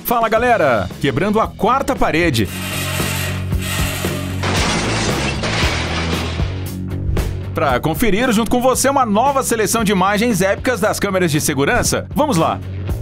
Fala galera, quebrando a quarta parede. Para conferir junto com você uma nova seleção de imagens épicas das câmeras de segurança. Vamos lá!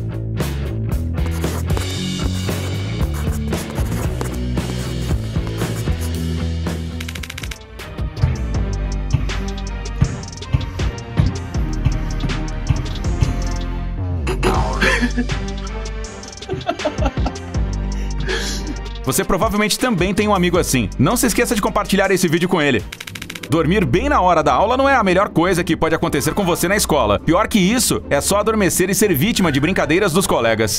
Você provavelmente também tem um amigo assim. Não se esqueça de compartilhar esse vídeo com ele. Dormir bem na hora da aula não é a melhor coisa que pode acontecer com você na escola. Pior que isso, é só adormecer e ser vítima de brincadeiras dos colegas.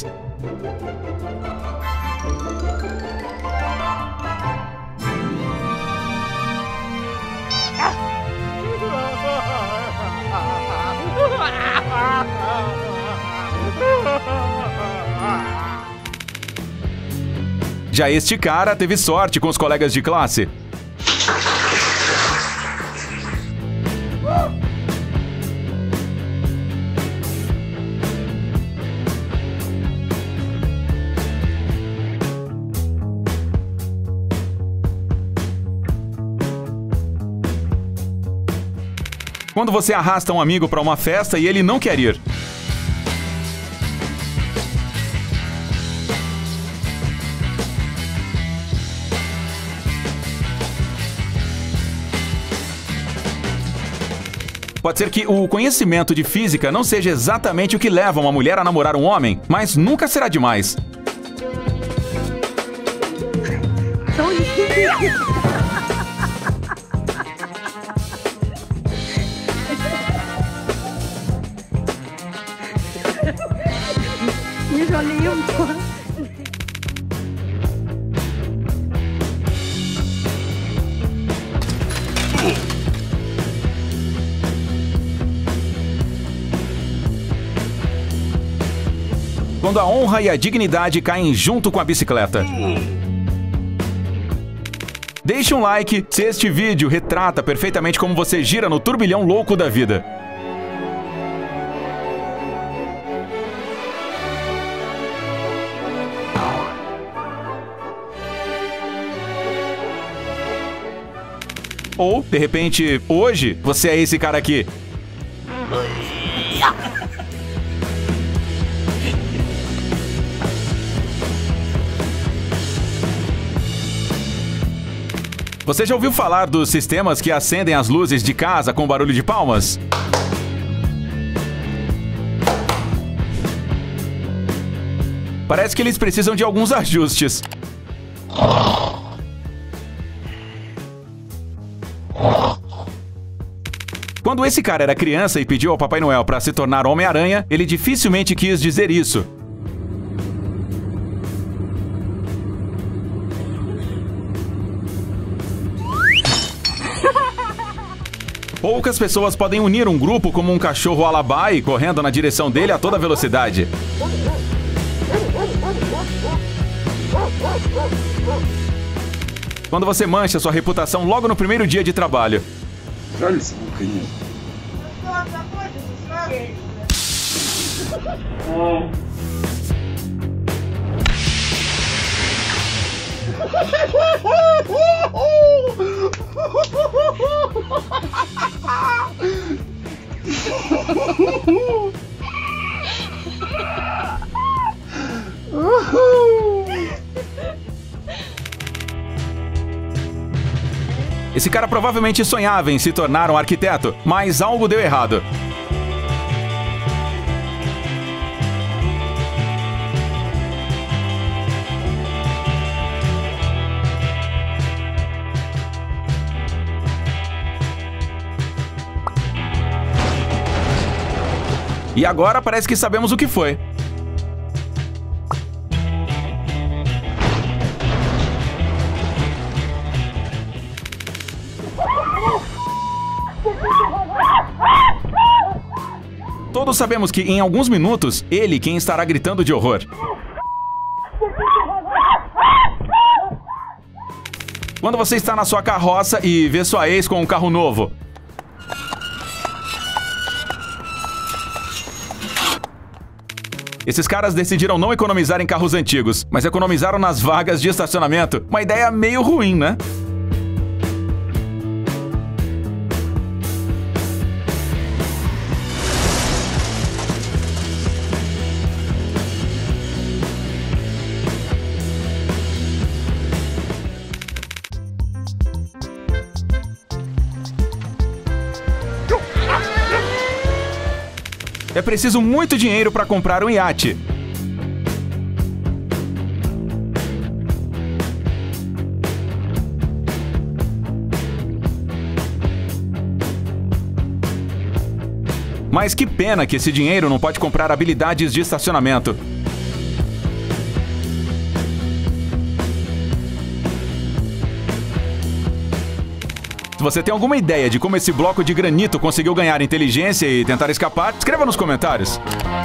Já este cara teve sorte com os colegas de classe. Quando você arrasta um amigo para uma festa e ele não quer ir. Pode ser que o conhecimento de física não seja exatamente o que leva uma mulher a namorar um homem, mas nunca será demais. Quando a honra e a dignidade caem junto com a bicicleta. Deixe um like se este vídeo retrata perfeitamente como você gira no turbilhão louco da vida. Ou, de repente, hoje, você é esse cara aqui. Você já ouviu falar dos sistemas que acendem as luzes de casa com barulho de palmas? Parece que eles precisam de alguns ajustes. Quando esse cara era criança e pediu ao Papai Noel para se tornar Homem-Aranha, ele dificilmente quis dizer isso. Poucas pessoas podem unir um grupo como um cachorro alabai correndo na direção dele a toda velocidade. Quando você mancha sua reputação logo no primeiro dia de trabalho. Esse cara provavelmente sonhava em se tornar um arquiteto, mas algo deu errado. E agora parece que sabemos o que foi. Todos sabemos que em alguns minutos, ele quem estará gritando de horror. Quando você está na sua carroça e vê sua ex com um carro novo. Esses caras decidiram não economizar em carros antigos, mas economizaram nas vagas de estacionamento. Uma ideia meio ruim, né? É preciso muito dinheiro para comprar um iate. Mas que pena que esse dinheiro não pode comprar habilidades de estacionamento. Se você tem alguma ideia de como esse bloco de granito conseguiu ganhar inteligência e tentar escapar, escreva nos comentários.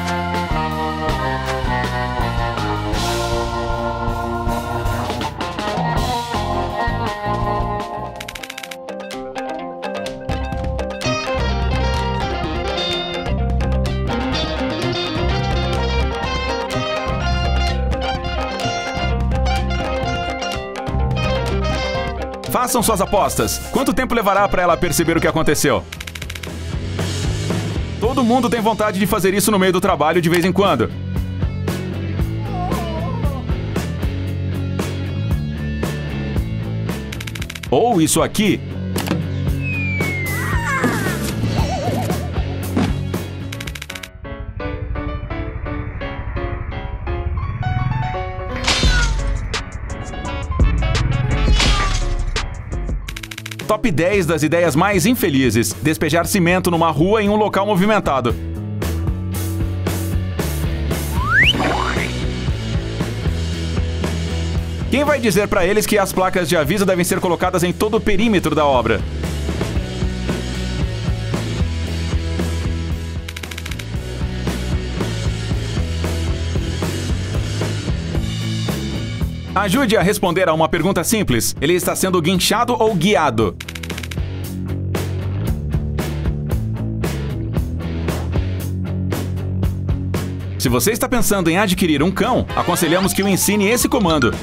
Façam suas apostas. Quanto tempo levará para ela perceber o que aconteceu? Todo mundo tem vontade de fazer isso no meio do trabalho de vez em quando. Ou isso aqui. Top 10 das ideias mais infelizes. Despejar cimento numa rua em um local movimentado. Quem vai dizer para eles que as placas de aviso devem ser colocadas em todo o perímetro da obra? Ajude a responder a uma pergunta simples. Ele está sendo guinchado ou guiado? Se você está pensando em adquirir um cão, aconselhamos que o ensine esse comando.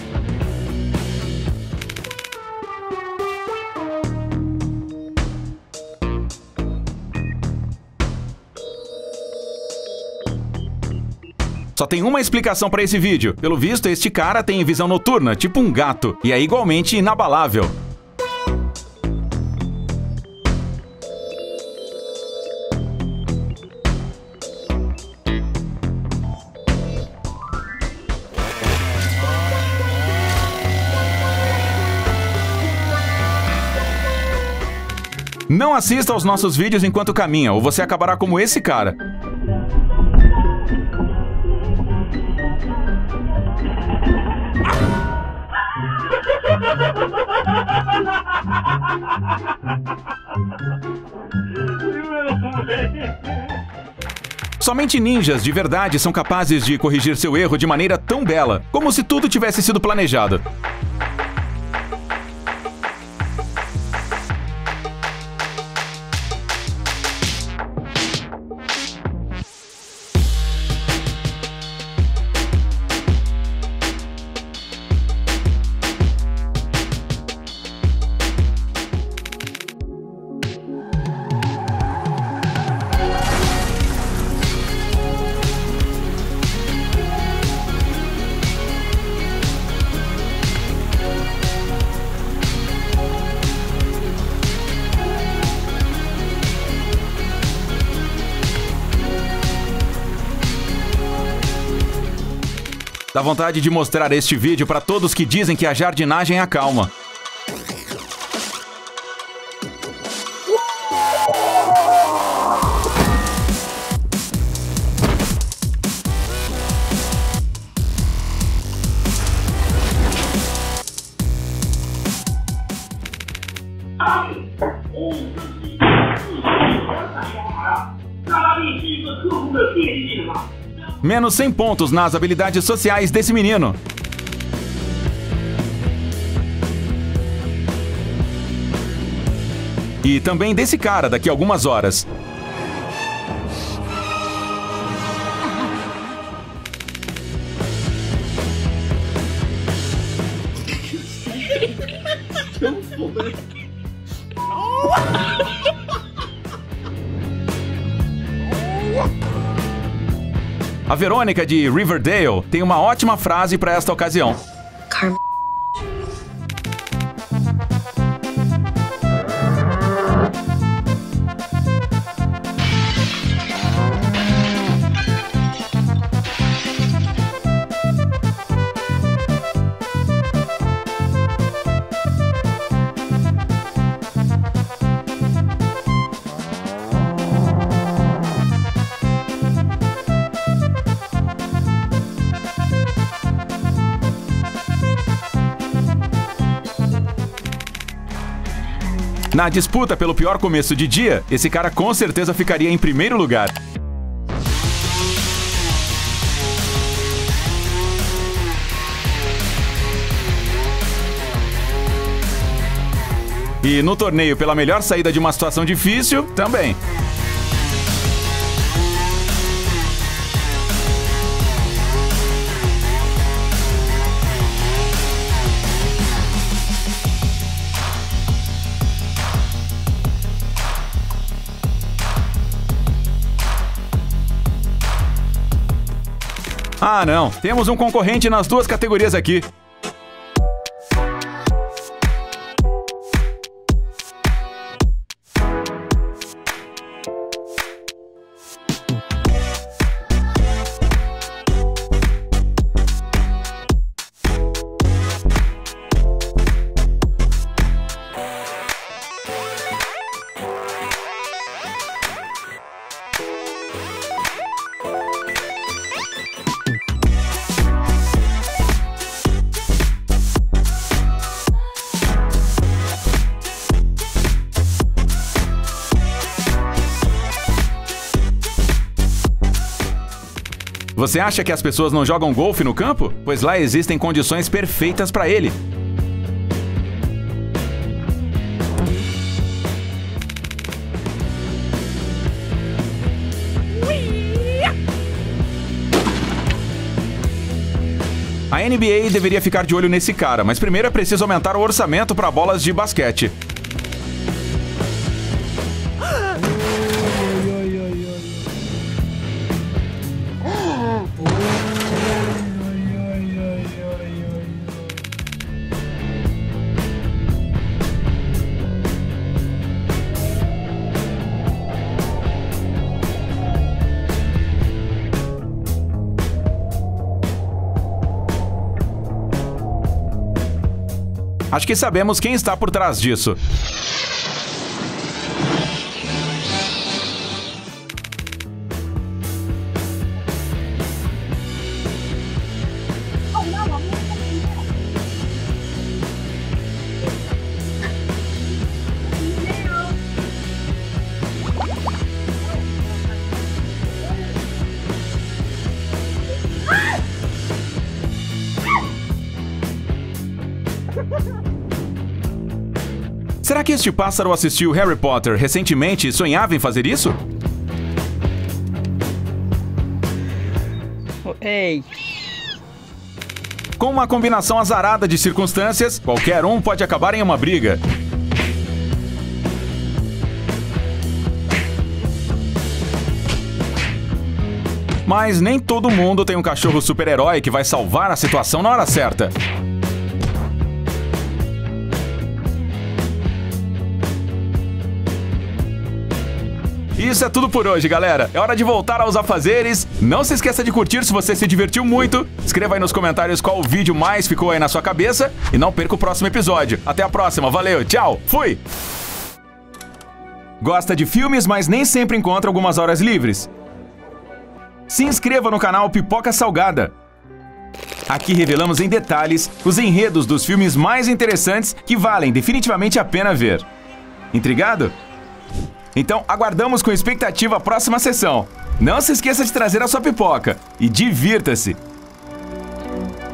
Só tem uma explicação para esse vídeo. Pelo visto, este cara tem visão noturna, tipo um gato, e é igualmente inabalável. Não assista aos nossos vídeos enquanto caminha, ou você acabará como esse cara. Somente ninjas de verdade são capazes de corrigir seu erro de maneira tão bela, como se tudo tivesse sido planejado. Dá vontade de mostrar este vídeo para todos que dizem que a jardinagem acalma. Menos 100 pontos nas habilidades sociais desse menino. E também desse cara daqui a algumas horas. A Verônica de Riverdale tem uma ótima frase para esta ocasião. Na disputa pelo pior começo de dia, esse cara com certeza ficaria em primeiro lugar. E no torneio pela melhor saída de uma situação difícil, também. Ah, não. Temos um concorrente nas duas categorias aqui. Você acha que as pessoas não jogam golfe no campo? Pois lá existem condições perfeitas para ele. A NBA deveria ficar de olho nesse cara, mas primeiro é preciso aumentar o orçamento para bolas de basquete. Acho que sabemos quem está por trás disso. Será que este pássaro assistiu Harry Potter recentemente e sonhava em fazer isso? Ei! Com uma combinação azarada de circunstâncias, qualquer um pode acabar em uma briga. Mas nem todo mundo tem um cachorro super-herói que vai salvar a situação na hora certa. Isso é tudo por hoje, galera. É hora de voltar aos afazeres. Não se esqueça de curtir se você se divertiu muito. Escreva aí nos comentários qual vídeo mais ficou aí na sua cabeça. E não perca o próximo episódio. Até a próxima. Valeu, tchau, fui! Gosta de filmes, mas nem sempre encontra algumas horas livres? Se inscreva no canal Pipoca Salgada. Aqui revelamos em detalhes os enredos dos filmes mais interessantes que valem definitivamente a pena ver. Intrigado? Então, aguardamos com expectativa a próxima sessão. Não se esqueça de trazer a sua pipoca e divirta-se!